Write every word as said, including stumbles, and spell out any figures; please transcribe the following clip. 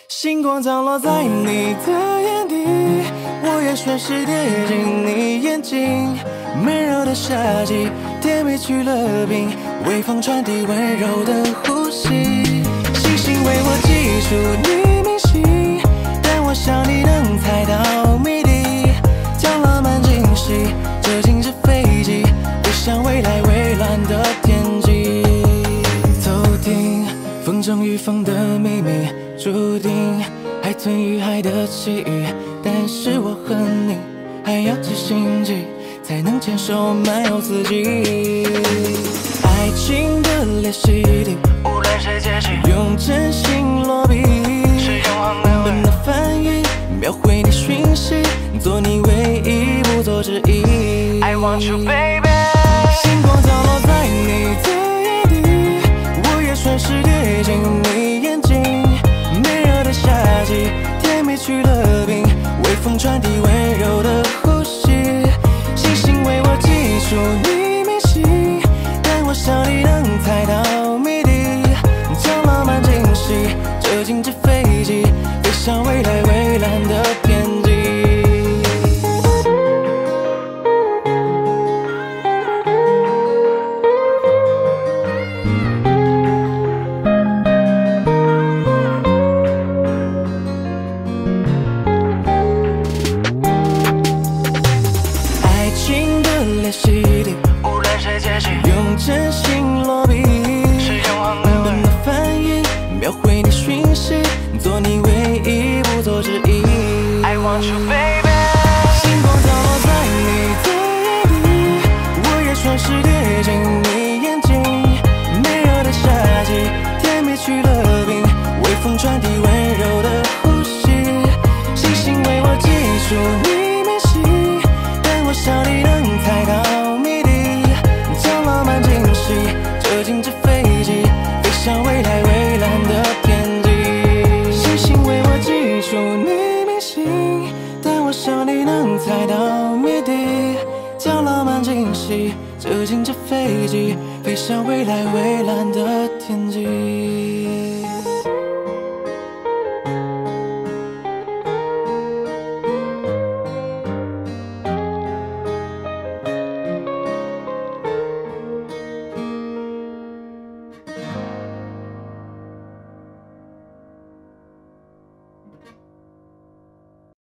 星光降落在你的眼底，我也顺势跌进你眼睛。闷热的夏季，甜蜜去了冰，微风传递温柔的呼吸。星星为我记住你铭心，但我想你能猜到谜底。将浪漫惊喜折进这飞机，飞向未来蔚蓝的天际。头顶风筝与风的秘密，注定海豚与海的奇遇。但是我和你还要几星际，才能牵手漫游四季。爱情的练习题，无论谁解析，用真心落笔，是永恒的本能反应，描绘你讯息，做你唯一，不做之一。I want you, baby。星光降落在你的眼底，我也顺势跌进你眼睛。闷热的夏季，甜蜜去了冰，微风传递温柔的呼吸。星星为我记住你铭心，但我想你能猜到谜底。将浪漫惊喜折进这飞机，飞向未来蔚蓝的天际。练习题，无论谁解析，用真心落笔，是永恒的本能反应，描绘你讯息，做你唯一，不做之一。I want you, baby。星光降落在你的眼底，我也顺势跌进你眼睛。闷热的夏季，甜蜜去了冰，微风传递温柔的呼吸。星星为我记住你铭心，但我想你能猜到谜底。将浪漫惊喜折进这飞机，飞向未来蔚蓝的天际。星星为我记住你铭心，但我想你能猜到谜底。将浪漫惊喜折进这飞机，飞向未来蔚蓝的天际。